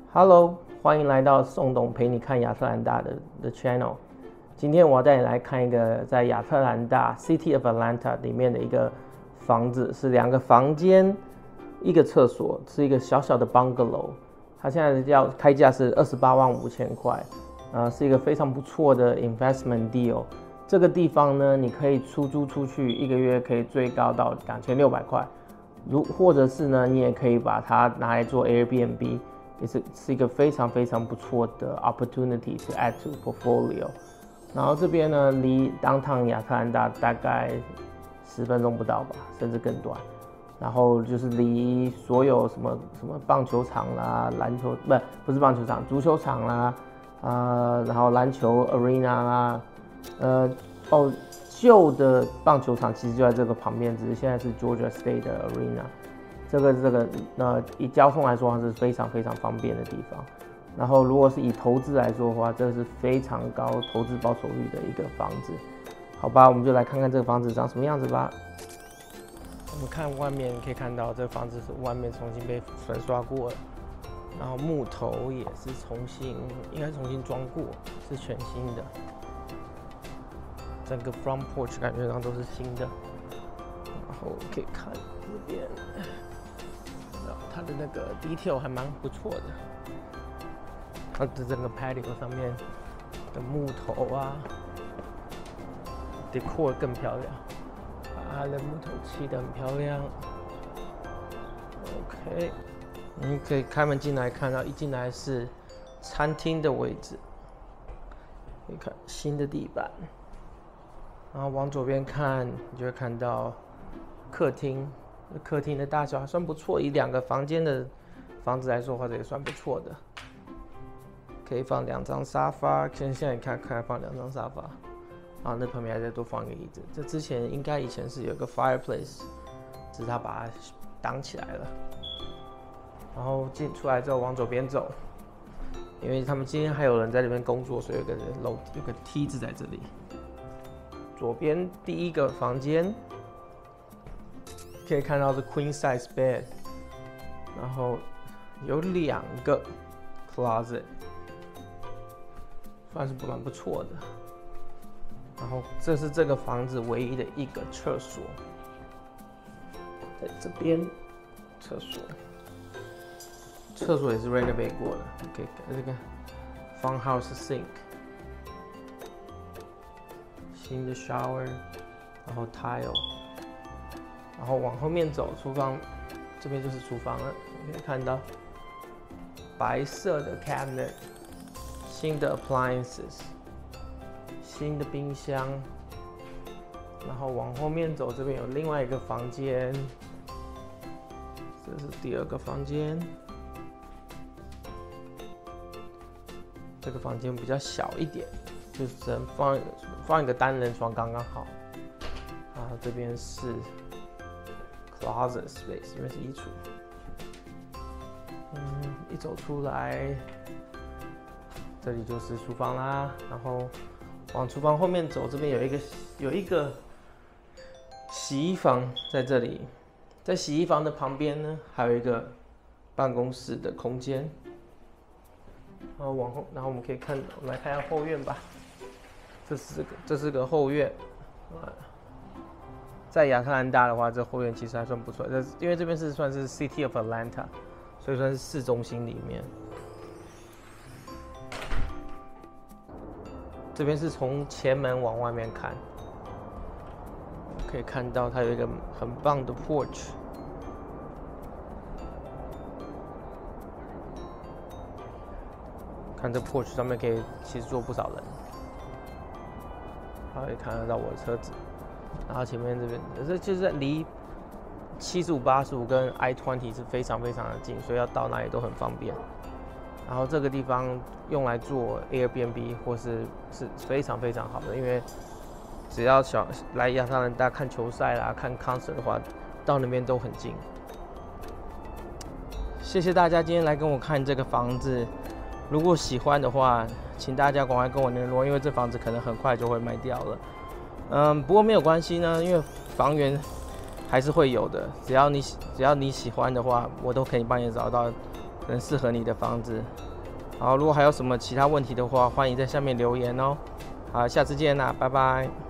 Hello， 欢迎来到宋董陪你看亚特兰大的 channel。今天我要带你来看一个在亚特兰大 City of Atlanta 里面的一个房子，是2个房间，一个厕所，是一个小小的 bungalow。它现在要开价是285000块，是一个非常不错的 investment deal。这个地方呢，你可以出租出去，一个月可以最高到2600块。或者是呢，你也可以把它拿来做 Airbnb， 也是一个非常不错的 opportunity to add to portfolio。然后这边呢，离 downtown 亚特兰大大概10分钟不到吧，甚至更短。然后就是离所有什么棒球场啦、篮球不是棒球场，足球场啦，然后篮球 arena 啦，旧的棒球场其实就在这个旁边，只是现在是 Georgia State 的 arena。以交通来说，它是非常方便的地方。然后如果是以投资来说的话，这是非常高投资报酬率的一个房子。好吧，我们就来看看这个房子长什么样子吧。我们看外面，可以看到这个房子是外面重新被粉刷过了，然后木头也是应该重新装过，是全新的。整个 front porch 感觉上都是新的，然后可以看这边，它的那个 detail 还蛮不错的。它的整个 patio 上面的木头啊 ，decor 更漂亮，它的木头漆得很漂亮。OK， 你可以开门进来，看到一进来是餐厅的位置，可以看新的地板。然后往左边看，你就会看到客厅。客厅的大小还算不错，以2个房间的房子来说，或者也算不错的。可以放2张沙发，现在你看放2张沙发。然后那旁边还再多放一个椅子。这之前以前是有一个 fireplace， 只是他把它挡起来了。然后出来之后往左边走，因为他们今天还有人在这边工作，所以有个梯子在这里。左边第一个房间可以看到是 queen size bed， 然后有2个 closet， 算是蛮不错的。然后这是这个房子唯一的一个厕所，在这边厕所也是 renovate 过的，可以这个 farmhouse sink。新的 shower， 然后 tile， 然后往后面走，厨房这边就是厨房了。你可以看到白色的 cabinet， 新的 appliances， 新的冰箱。然后往后面走，这边有另外一个房间，这是第2个房间。这个房间比较小一点。就是只能放一个单人床刚刚好，然后这边是 closet space， 这边是衣橱。一走出来，这里就是厨房啦。然后往厨房后面走，这边有一个洗衣房在这里，在洗衣房的旁边呢，还有一个办公室的空间。然后然后我们可以我们来看一下后院吧。这是个后院，在亚特兰大的话，这后院其实还算不错。因为这边算是 City of Atlanta， 所以算是市中心里面。这边是从前门往外面看，可以看到它有一个很棒的 porch。看这 porch 上面其实坐不少人。可以看得到我的车子，然后前面这边，这就是离75、85跟 I-20 是非常的近，所以要到哪里都很方便。然后这个地方用来做 Airbnb 或是非常好的，因为只要来亚特兰大看球赛啦、看 concert 的话，到那边都很近。谢谢大家今天来跟我看这个房子，如果喜欢的话，请大家赶快跟我联络，因为这房子可能很快就会卖掉了。不过没有关系呢，因为房源还是会有的，只要你喜欢的话，我都可以帮你找到能适合你的房子。好，如果还有什么其他问题的话，欢迎在下面留言哦。好，下次见啦，拜拜。